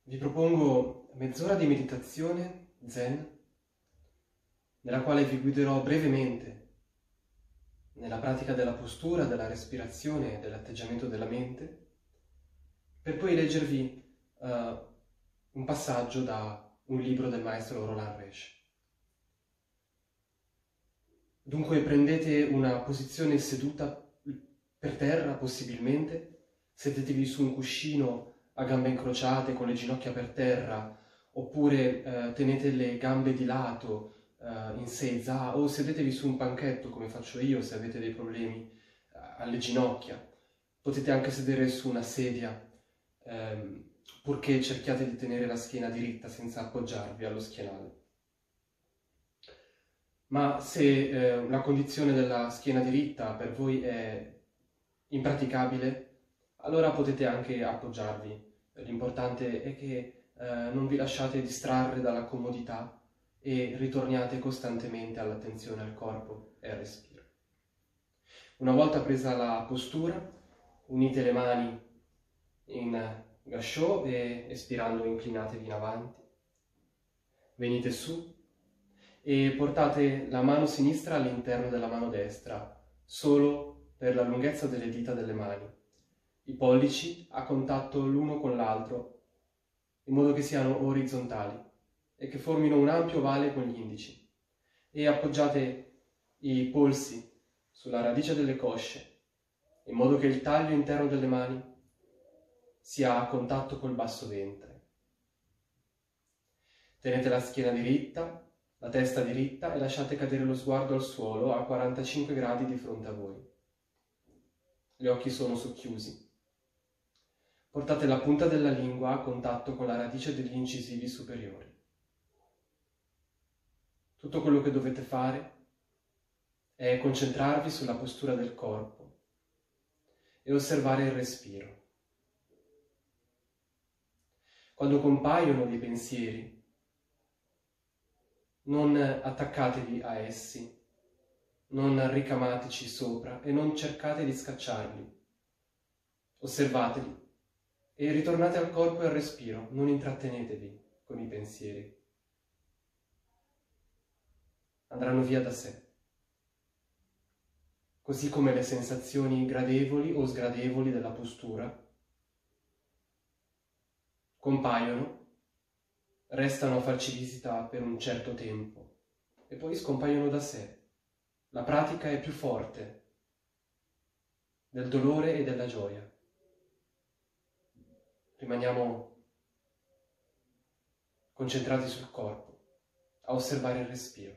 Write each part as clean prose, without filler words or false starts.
Vi propongo mezz'ora di meditazione zen, nella quale vi guiderò brevemente nella pratica della postura, della respirazione e dell'atteggiamento della mente, per poi leggervi un passaggio da un libro del maestro Roland Reisch. Dunque prendete una posizione seduta per terra, possibilmente, sedetevi su un cuscino a gambe incrociate con le ginocchia per terra, oppure tenete le gambe di lato in seiza, o sedetevi su un panchetto come faccio io se avete dei problemi alle ginocchia. Potete anche sedere su una sedia, purché cerchiate di tenere la schiena diritta senza appoggiarvi allo schienale. Ma se la condizione della schiena diritta per voi è impraticabile, allora potete anche appoggiarvi. L'importante è che non vi lasciate distrarre dalla comodità e ritorniate costantemente all'attenzione al corpo e al respiro. Una volta presa la postura, unite le mani in gâchot e espirando inclinatevi in avanti. Venite su e portate la mano sinistra all'interno della mano destra, solo per la lunghezza delle dita delle mani, i pollici a contatto l'uno con l'altro, in modo che siano orizzontali e che formino un ampio ovale con gli indici, e appoggiate i polsi sulla radice delle cosce, in modo che il taglio interno delle mani sia a contatto col basso ventre. Tenete la schiena diritta, la testa diritta e lasciate cadere lo sguardo al suolo a 45 gradi di fronte a voi. Gli occhi sono socchiusi. Portate la punta della lingua a contatto con la radice degli incisivi superiori. Tutto quello che dovete fare è concentrarvi sulla postura del corpo e osservare il respiro. Quando compaiono dei pensieri, non attaccatevi a essi, non ricamateci sopra e non cercate di scacciarli. Osservateli e ritornate al corpo e al respiro, non intrattenetevi con i pensieri. Andranno via da sé. Così come le sensazioni gradevoli o sgradevoli della postura compaiono, restano a farci visita per un certo tempo e poi scompaiono da sé. La pratica è più forte del dolore e della gioia. Rimaniamo concentrati sul corpo, a osservare il respiro.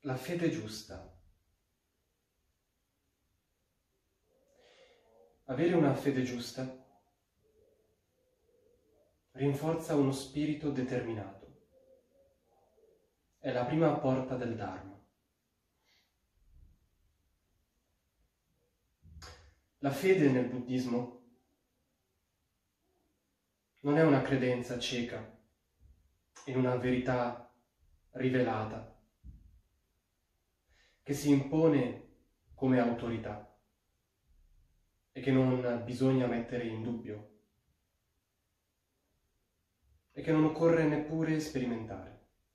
la fede giusta. Avere una fede giusta rinforza uno spirito determinato. È la prima porta del Dharma. La fede nel buddismo non è una credenza cieca in una verità rivelata che si impone come autorità e che non bisogna mettere in dubbio e che non occorre neppure sperimentare.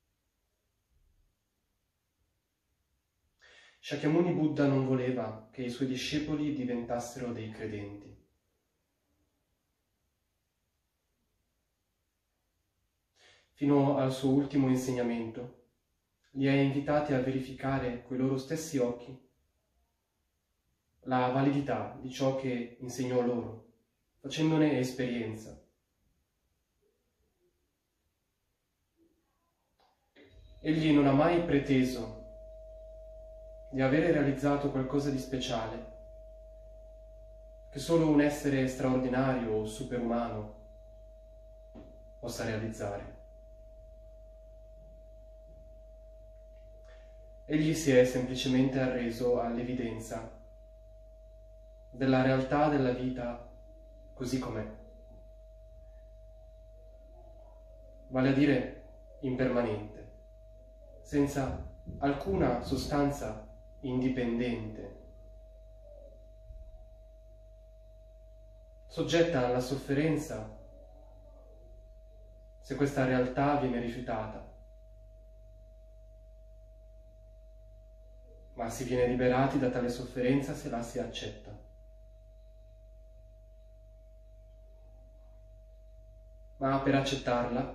Shakyamuni Buddha non voleva che i suoi discepoli diventassero dei credenti. Fino al suo ultimo insegnamento, li ha invitati a verificare coi loro stessi occhi la validità di ciò che insegnò loro, facendone esperienza. Egli non ha mai preteso di avere realizzato qualcosa di speciale che solo un essere straordinario o superumano possa realizzare. Egli si è semplicemente arreso all'evidenza della realtà della vita così com'è, vale a dire impermanente, senza alcuna sostanza indipendente, soggetta alla sofferenza se questa realtà viene rifiutata, ma si viene liberati da tale sofferenza se la si accetta. Ma per accettarla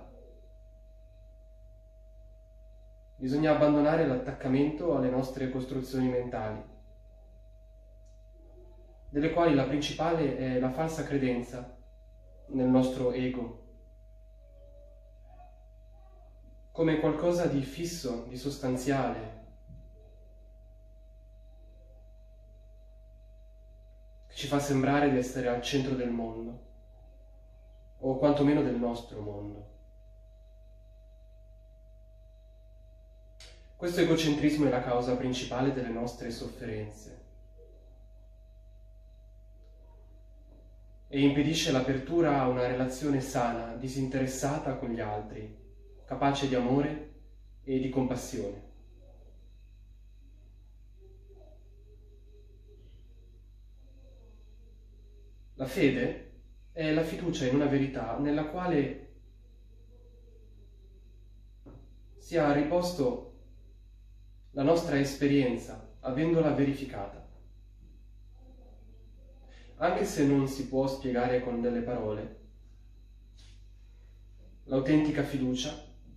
bisogna abbandonare l'attaccamento alle nostre costruzioni mentali, delle quali la principale è la falsa credenza nel nostro ego, come qualcosa di fisso, di sostanziale, che ci fa sembrare di essere al centro del mondo, o quantomeno del nostro mondo. Questo egocentrismo è la causa principale delle nostre sofferenze e impedisce l'apertura a una relazione sana, disinteressata con gli altri, capace di amore e di compassione. La fede è la fiducia in una verità nella quale sia riposto la nostra esperienza, avendola verificata. Anche se non si può spiegare con delle parole, l'autentica fiducia,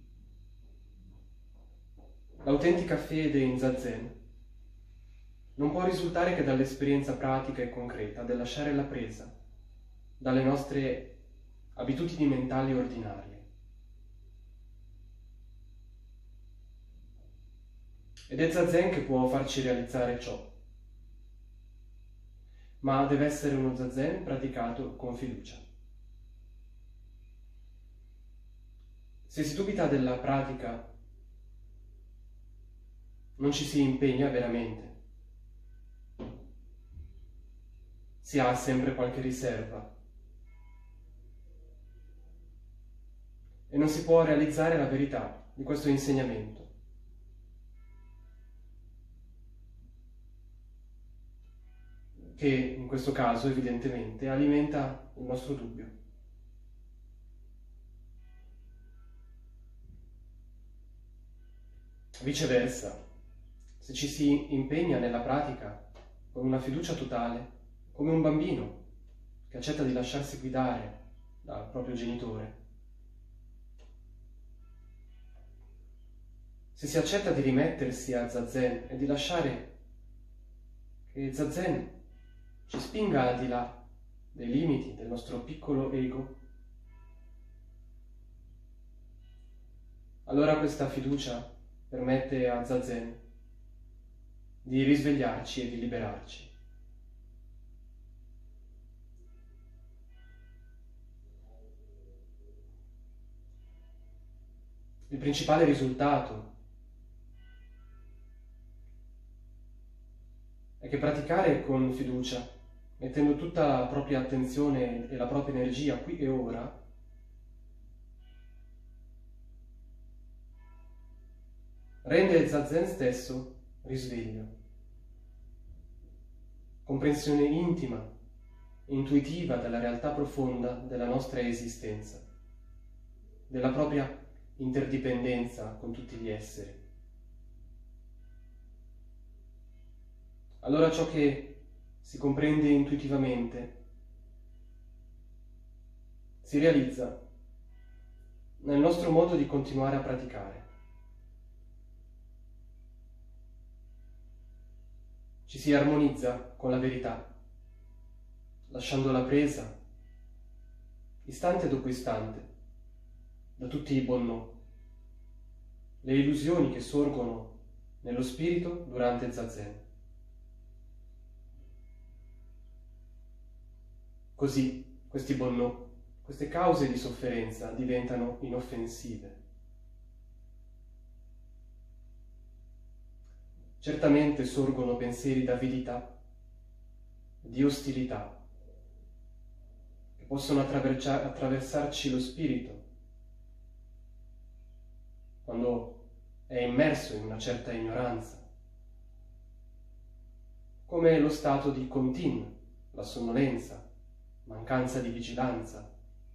l'autentica fede in Zazen non può risultare che dall'esperienza pratica e concreta del lasciare la presa dalle nostre abitudini mentali ordinarie. Ed è Zazen che può farci realizzare ciò, ma deve essere uno Zazen praticato con fiducia. Se si dubita della pratica, non ci si impegna veramente, si ha sempre qualche riserva e non si può realizzare la verità di questo insegnamento. Che in questo caso evidentemente alimenta il nostro dubbio. Viceversa, se ci si impegna nella pratica con una fiducia totale, come un bambino che accetta di lasciarsi guidare dal proprio genitore, se si accetta di rimettersi a Zazen e di lasciare che Zazen ci spinga al di là dei limiti del nostro piccolo ego, allora questa fiducia permette a Zazen di risvegliarci e di liberarci. Il principale risultato è che praticare con fiducia, mettendo tutta la propria attenzione e la propria energia qui e ora, rende il zazen stesso risveglio, comprensione intima, intuitiva della realtà profonda della nostra esistenza, della propria interdipendenza con tutti gli esseri. Allora ciò che si comprende intuitivamente si realizza nel nostro modo di continuare a praticare. Ci si armonizza con la verità, lasciando la presa, istante dopo istante, da tutti i bonnò, le illusioni che sorgono nello spirito durante zazen. Così questi bonnò, queste cause di sofferenza diventano inoffensive. Certamente sorgono pensieri d'avidità, di ostilità, che possono attraversarci lo spirito quando è immerso in una certa ignoranza, come lo stato di Kontin, la sonnolenza, mancanza di vigilanza,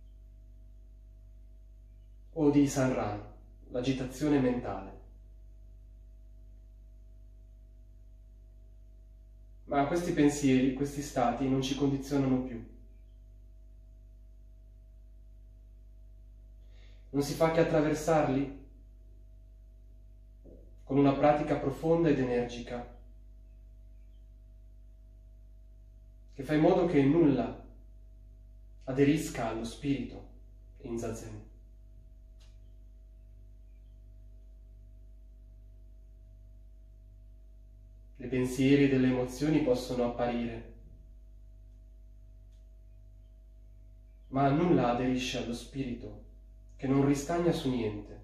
o di Sanran, l'agitazione mentale. Ma questi pensieri, questi stati non ci condizionano più. Non si fa che attraversarli con una pratica profonda ed energica, che fa in modo che nulla aderisca allo spirito in zazen. Le pensieri e delle emozioni possono apparire, ma nulla aderisce allo spirito, che non ristagna su niente.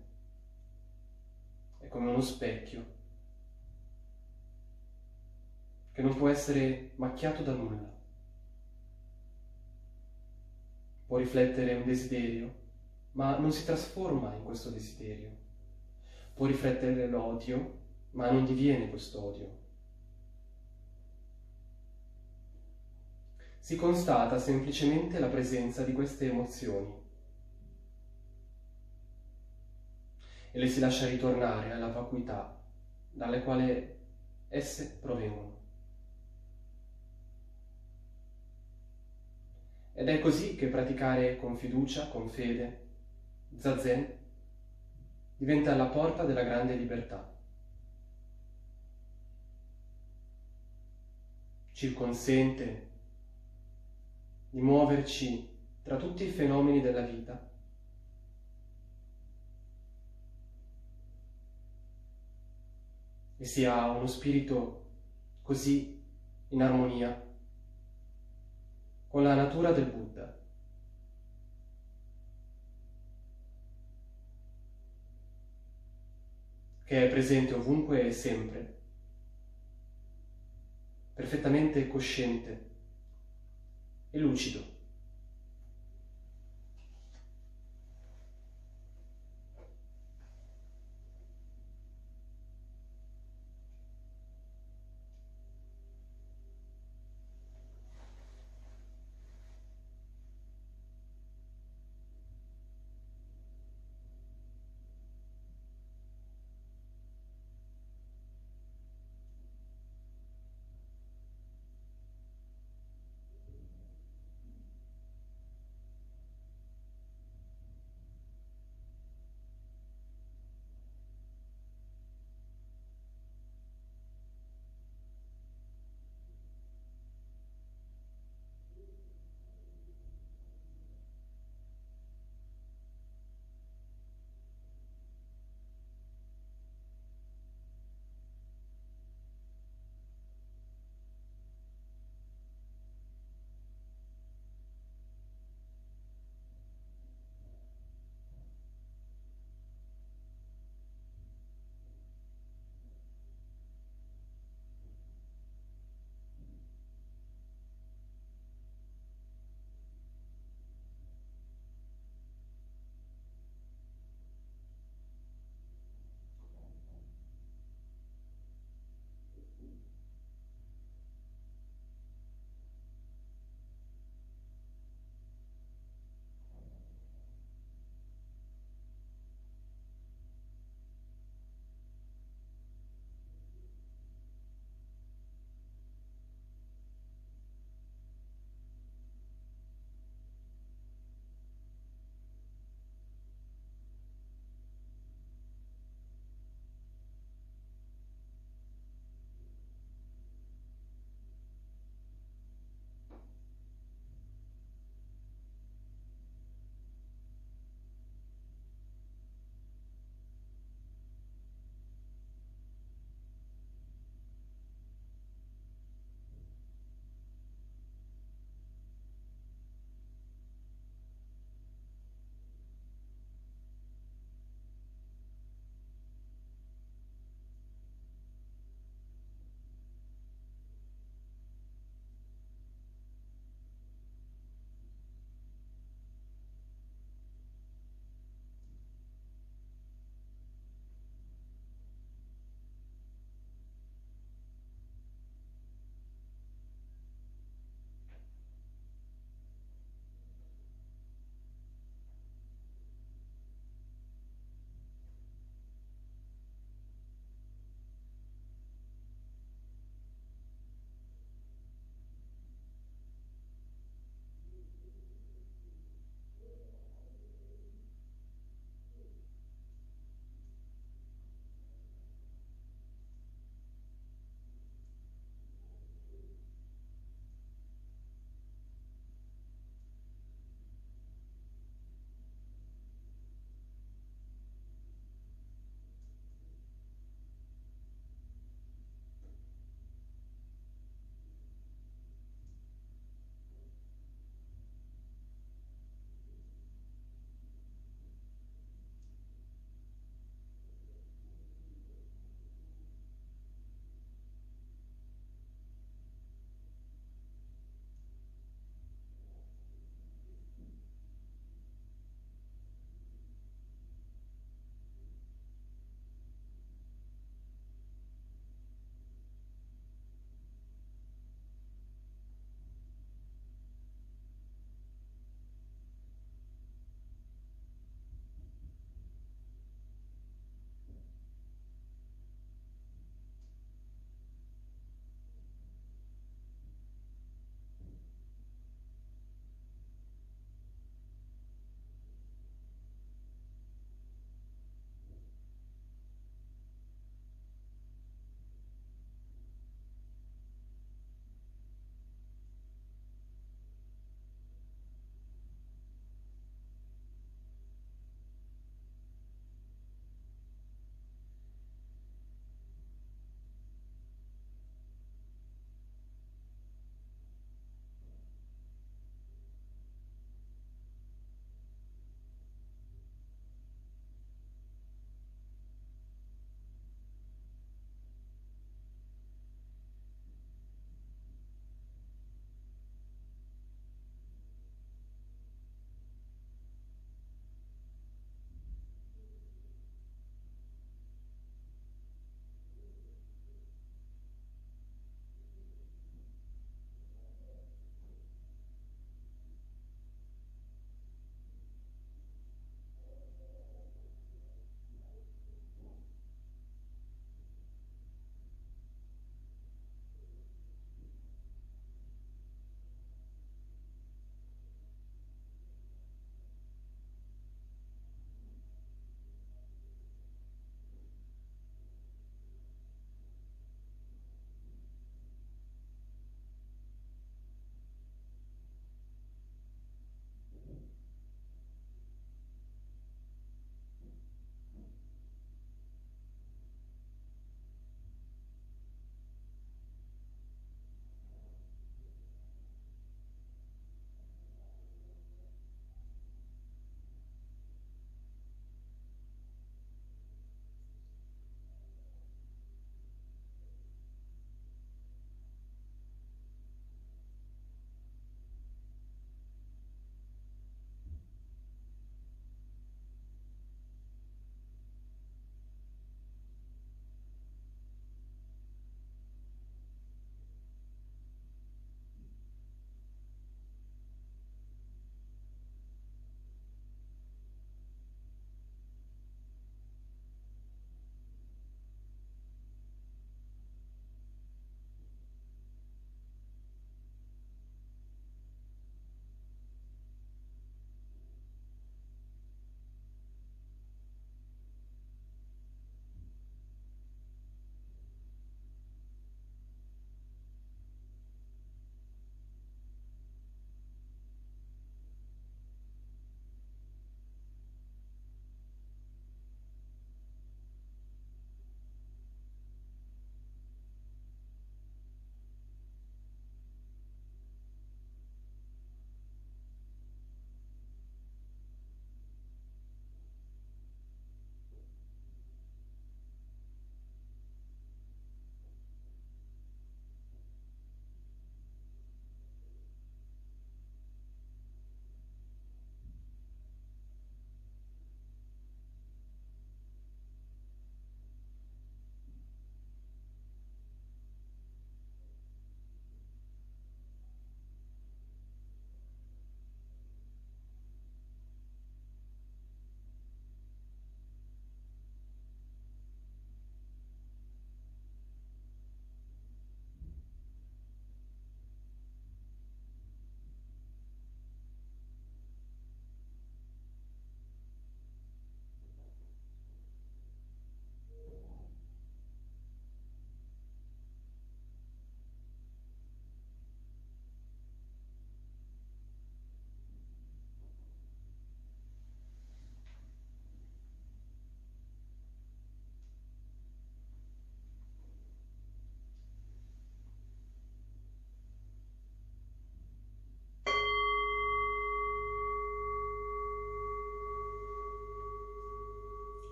È come uno specchio, che non può essere macchiato da nulla. Può riflettere un desiderio, ma non si trasforma in questo desiderio. Può riflettere l'odio, ma non diviene quest'odio. Si constata semplicemente la presenza di queste emozioni e le si lascia ritornare alla vacuità dalle quali esse provengono. Ed è così che praticare con fiducia, con fede, zazen, diventa la porta della grande libertà. Ci consente di muoverci tra tutti i fenomeni della vita e si ha uno spirito così in armonia con la natura del Buddha. Che è presente ovunque e sempre, perfettamente cosciente e lucido.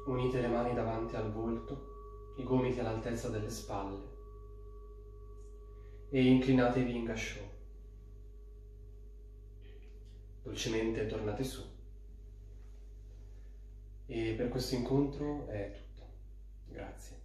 Unite le mani davanti al volto, i gomiti all'altezza delle spalle e inclinatevi in Gashō. Dolcemente tornate su. E per questo incontro è tutto. Grazie.